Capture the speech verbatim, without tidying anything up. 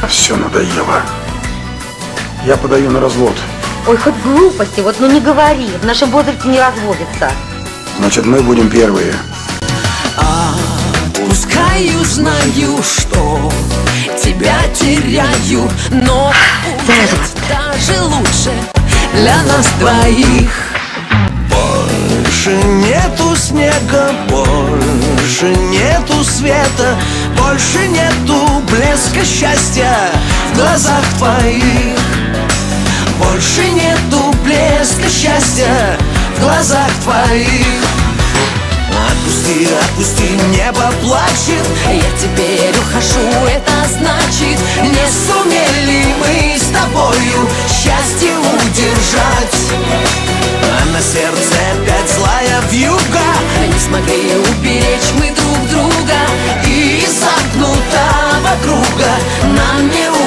Все надоело. Я подаю на развод. Ой, хоть глупости, вот ну не говори. В нашем возрасте не разводятся. Значит, мы будем первые. Пускай узнаю, что тебя теряю, но будет даже лучше для нас двоих. Больше нету снега, больше нету света, больше нету блеска счастья в глазах твоих. Больше нету блеска счастья в глазах твоих. Отпусти, отпусти, небо плачет. Я теперь ухожу, это значит, не сумели мы с тобою счастье удержать. А на сердце опять злая вьюга. Не смогли уберечь мы друг друга, и из замкнутого круга нам не